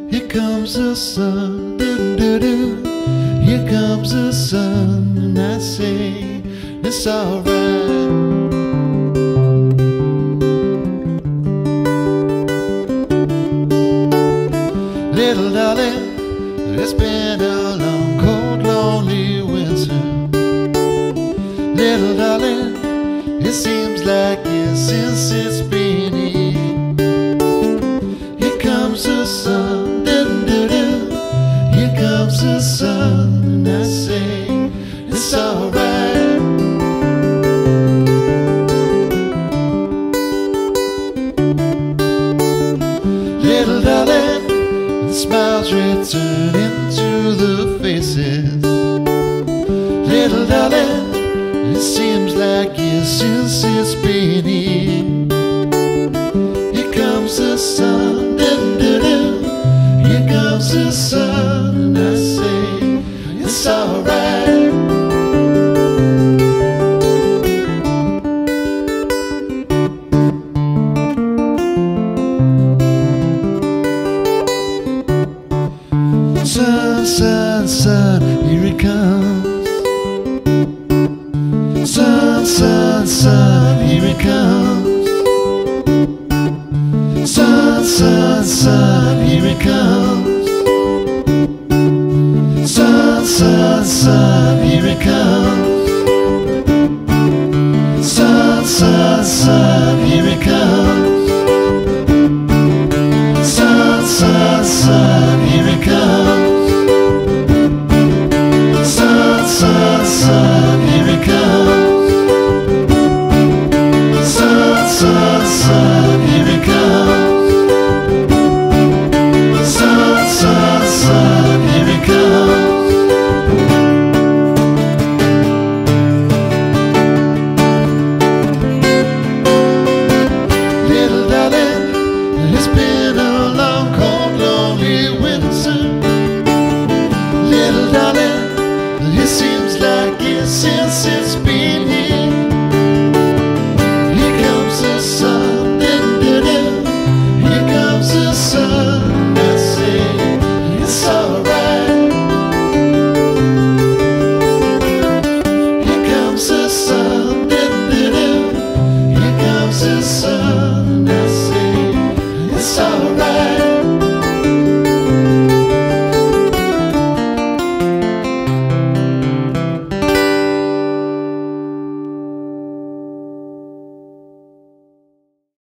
Here comes the sun, doo-doo-doo. Here comes the sun, and I say it's alright. Little darling, it's been a long, cold, lonely winter. Little darling, it seems like years since it's been here. Here comes the sun, doo-doo-doo. Here comes the sun, and I say it's alright. Little darling, the smiles return into the faces. Little darling, it seems like years since it's been here. Here comes the sun, doo-doo-doo. Here comes the sun, and I say it's alright. Sun, sun, sun, here it comes. Sun, sun, sun, here it comes. Sun, sun, sun.